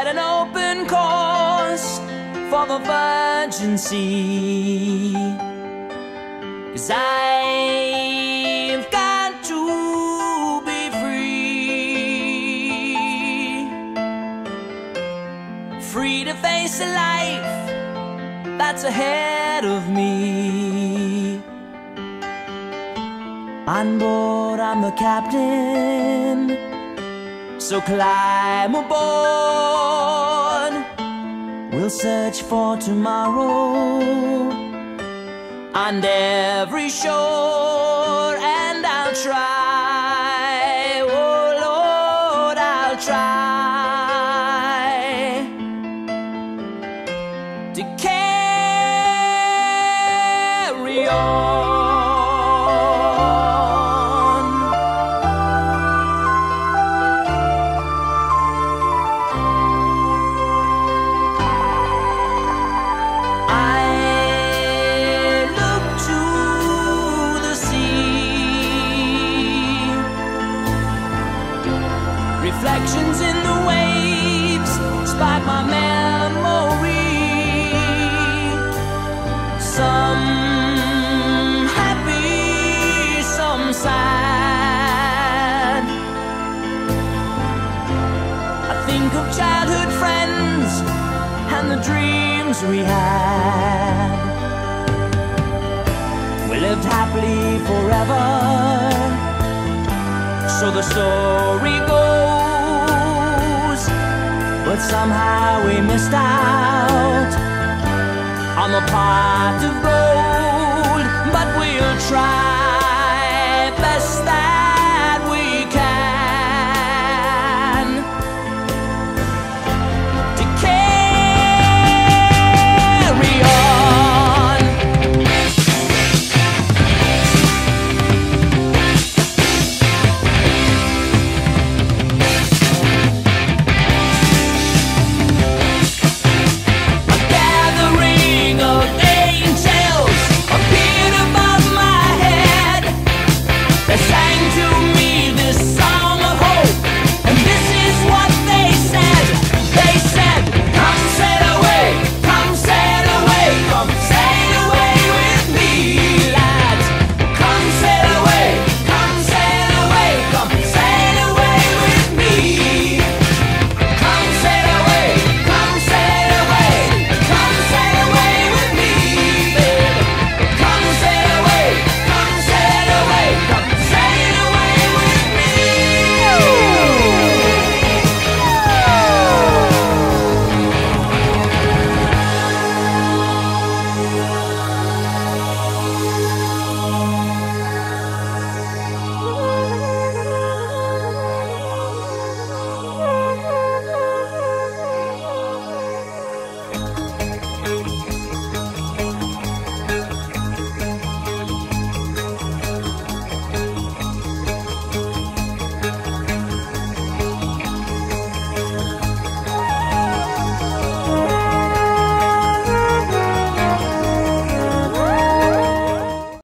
an open course for the virgin sea, 'cause I've got to be free, free to face a life that's ahead of me. On board, I'm the captain, so climb aboard. We'll search for tomorrow on every shore, and I'll try, oh Lord, I'll try to carry on. Reflections in the waves spark my memory, some happy, some sad. I think of childhood friends and the dreams we had. We lived happily forever, so the story goes. But somehow we missed out on the pot of gold. But we'll try.